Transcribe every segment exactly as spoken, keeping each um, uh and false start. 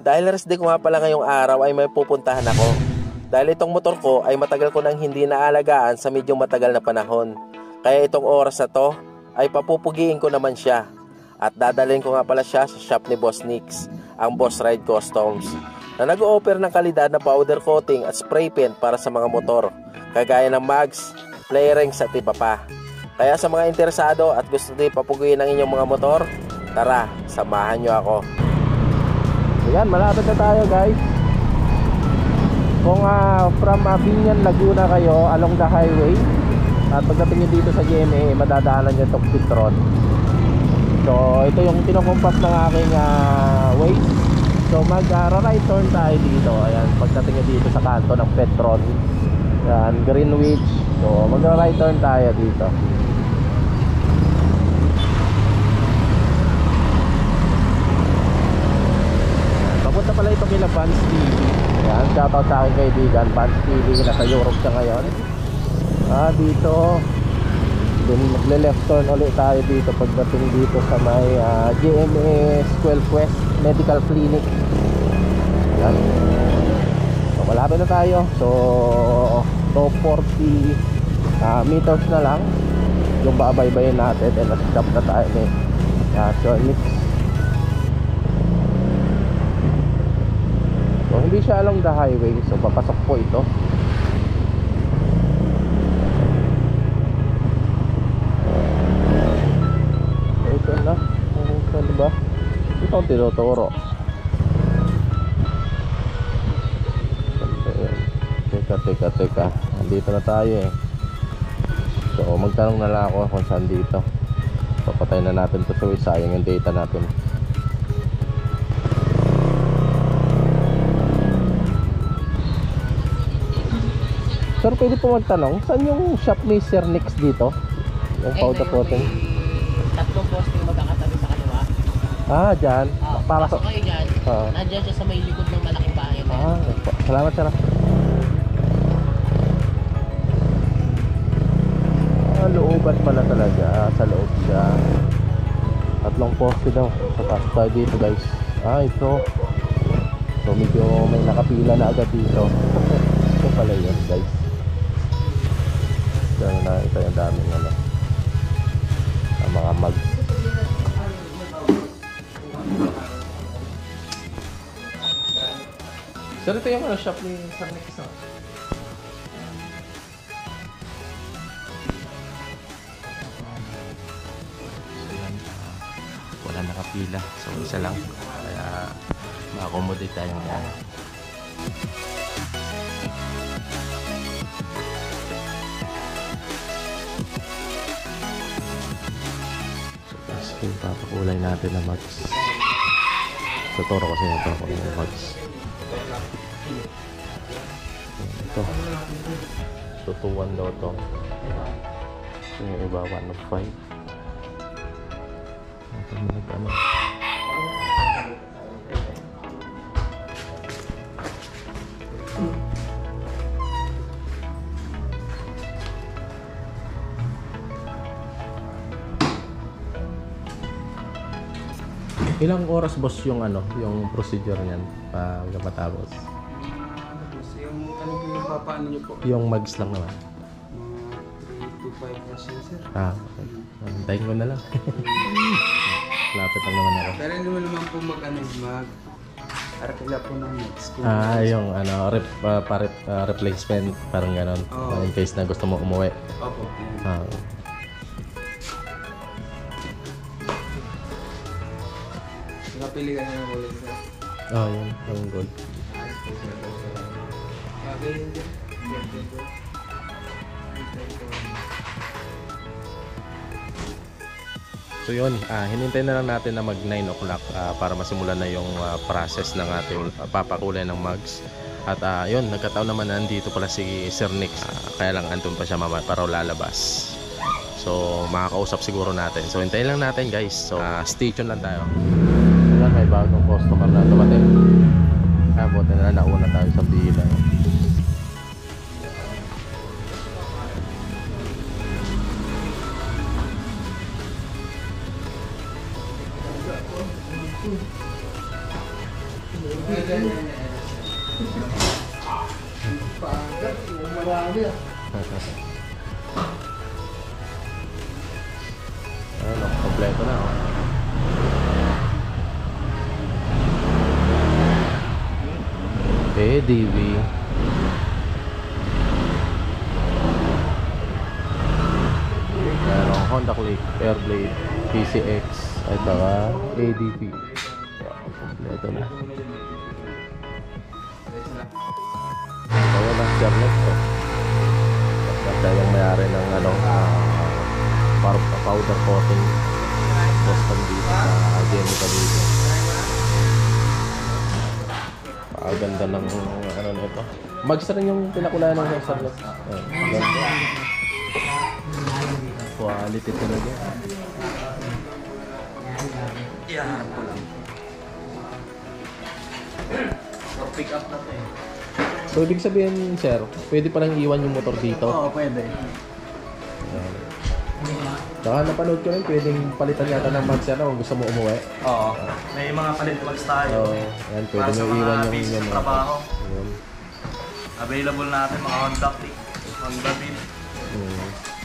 Dahil rest day ko nga pala ngayong araw ay may pupuntahan ako. Dahil itong motor ko ay matagal ko nang hindi naalagaan sa medyo matagal na panahon. Kaya itong oras na to ay papupugiin ko naman siya. At dadalhin ko nga pala siya sa shop ni Boss Nix, ang Boss Ride Customs, na nag-o-offer ng kalidad na powder coating at spray paint para sa mga motor, kagaya ng mags, play rings at iba pa. Kaya sa mga interesado at gusto din papuguin ang inyong mga motor, tara, samahan nyo ako. Ayan, malapit na tayo guys. Kung uh, from uh, Binyan, Laguna kayo along the highway, at pagdating nyo dito sa G M A, madadaanan nyo itong Petron. So ito yung kinukumpas ng aking uh, way. So mag-right uh, turn tayo dito. Ayan, pagdating nyo dito sa kanto ng Petron, ayan, Greenwich. So mag-right turn tayo dito. Papunta pala ito kila Vans T V. Ayan, shoutout sa aking kaibigan Vans T V, nasa Europe siya ngayon. Ah, dito then magle-left turn ulit tayo dito pagdating dito sa may uh, G M A Square Quest Medical Clinic. Ayan. So malapit na tayo. So two forty uh, meters na lang yung babaybayin natin, and stop na tayo ni uh, Sir Nix. So hindi siya along the highway, so papasok po ito. Ito na, ano ba? Ito ang tinuturo. Teka, teka, teka. Andito na tayo eh. So magtanong na lang ako kung saan dito. So patay na natin ito, so sayang yung data natin. Sir, pwede po magtanong, saan yung shop ni Sir Nix dito? Yung powder coating? Tatlong posting magkakatabi sa kaliwa. Ah, dyan? Uh, para pasok kayo dyan. Uh, Nandiyan siya sa may likod ng malaking bahay. Ah, salamat sir. Ah, looban pala talaga. Ah, sa loob siya. Tatlong poste daw. Tapos tayo dito guys. Ah, ito. So medyo may nakapila na agad dito. Ito pala yun guys. Diyan na ito yung daming ano, ang mga mag. Sir, ito yung ano, shop ni Sir Nix. Wala nakapila, so isa lang, kaya ma-accommodate tayong yan. Yung papakulay natin na mags. Sa toro kasi yung papakulay na mags. Ito tutuwan daw to. So yung iba one oh five. Ito mo nag-ano. Ilang oras boss yung ano, yung procedure niyan pag matapos? Yung ano yung papaano niyo po? Yung mags lang naman. three to five years yun, sir. Ah, okay. Antayin ko na lang. Lapit lang naman ako. Pero hindi mo naman po mag-ano, mag arkila po ng mags. Ah, yung ano, rep, uh, pa rep, uh, replacement, parang ganon. Oh. In case na gusto mo umuwi. Opo. Ah. Nakapili ka na ng ulit, sir. Oh, yun, yung gold. Okay, hindi. So yun, ah, hinintay na lang natin na mag nine o'clock ah, para masimulan na yung ah, process ng ating ah, papakulay ng mugs. At ah, yun, nagkataon naman na nandito pala si Sir Nix, ah, kaya lang andun pa siya mama para lalabas. So makakausap siguro natin. So hintayin lang natin guys. So ah, stay tuned lang tayo. Ayan, may bagong customer na dumating. Ah, buti na nauna tayo sa pila. Ano, kompleto na oh. A D V. Merong Honda Click, Airblade, P C X, at saka A D V. Kompleto na. Kaya lang Chernet to. Basta yung mayari ng ano, uh, powder coating Boston dito sa Jenny dito. Paganda ng ano nito. Mags rin yung pinakula ng Chernet. Quality talaga. Iyaharap ko lang. Pick up na to eh. So, ibig sabihin, sir, pwede palang iwan yung motor dito? Oo, pwede. Ayan. Saka napanood ko rin, pwedeng palitan yata ng mags ano kung gusto mo umuwi. Oo. May mga palit mags tayo. So, ayan, pwede Para sa nyo iwan mga yung basic yung mga trabaho. Ayan. Available natin mga Honda Click, Honda Beat. Hmm.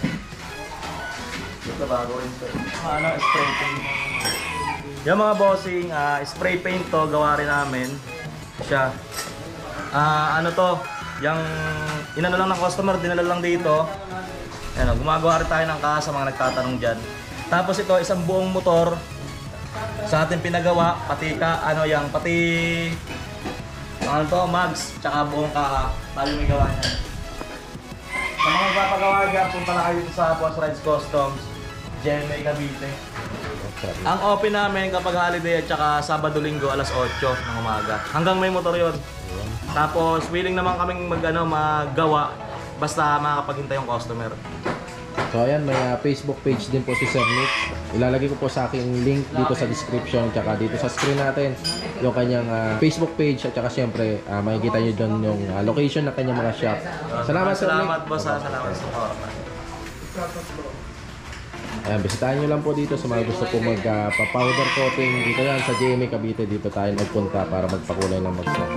Ito bago rin ito. Ano, spray paint. Yung mga bossing, ah, spray paint to, gawa rin namin. Siya. Ah, ano to, yung inano lang ng customer, dinala lang dito. Ano, gumagawa rin tayo ng kaha sa mga nagtatanong dyan. Tapos ito, isang buong motor sa ating pinagawa, pati ka, ano yang pati ano to, mags, tsaka buong kaha. Tayo may gawa niya. Sa mga magpapagawa dyan, punta na kayo sa Boss Rides Customs, G M A Cavite. Ang open namin kapag holiday at saka Sabado-Linggo alas otso ng umaga. Hanggang may motor yon. Tapos willing naman kaming mag, ano, maggawa basta makakapaghintay yung customer. So ayan, may uh, Facebook page din po si Sir Nick. Ilalagay ko po sa aking link dito sa description tsaka dito sa screen natin yung kanyang uh, Facebook page at saka syempre uh, makikita nyo doon yung uh, location ng kanyang mga shop. Salamat, Sir Nick. Salamat boss, ha. Salamat sa oras. Ayan, bisitahin nyo lang po dito sa mga gusto po mag-powder uh, coating. Dito yan sa J M A Cavite, dito tayo magpunta para magpakulay ng mag-stock.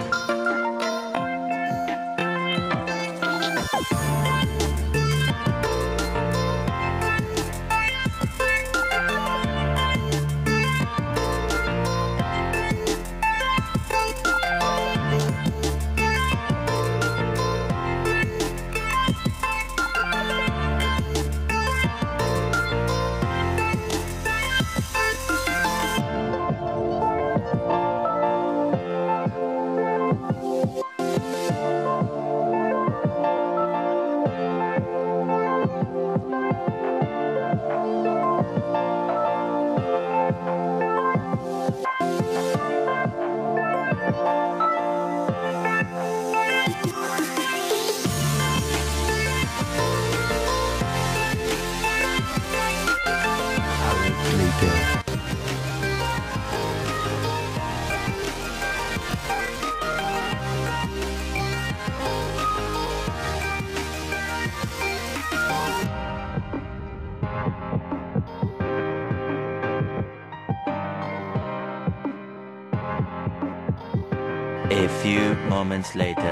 A few moments later.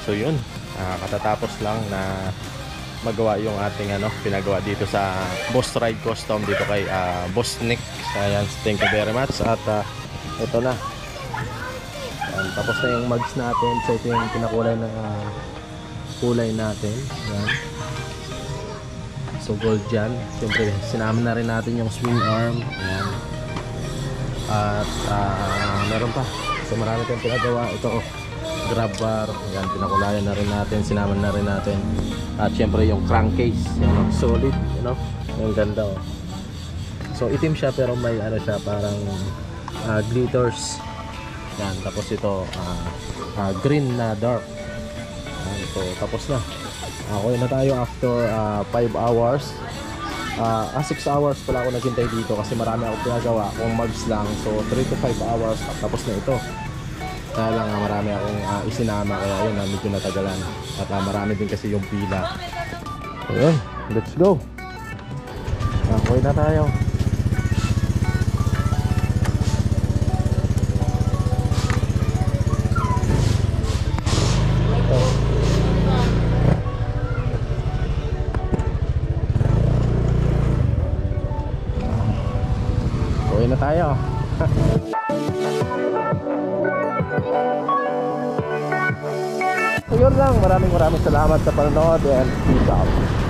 So yun, ah, katatapos lang na magawa yung ating ano, pinagawa dito sa Boss Ride Custom dito kay ah, Boss Nick. Ayan, thank you very much. At ah, ito na. Ayan, tapos na yung mugs natin. So ito yung pinakulay na ah, kulay natin. Ayan. So gold dyan. Siyempre sinama na rin natin yung swing arm. Ayan. At uh, meron pa. So marami tayong pinagawa. Ito oh, grab bar. Ayan, pinakulayan na rin natin. Sinaman na rin natin. At syempre yung crankcase. Yan, oh, solid. You know? Yung ganda oh. So itim siya pero may ano siya parang uh, glitters. Yan. Tapos ito uh, uh, green na dark. Yan. So tapos na. Okay na tayo after five hours. Uh, ah, six hours pala ako naghintay dito kasi marami ako pinagawa kung mugs lang. So three to five hours tapos na ito. Kaya lang uh, marami akong uh, isinama kaya yun uh, medyo natagalan. At uh, marami din kasi yung pila. So yun, let's go. Okay na tayo. Okay na tayo. So yun lang, maraming maraming salamat sa panonood and peace out.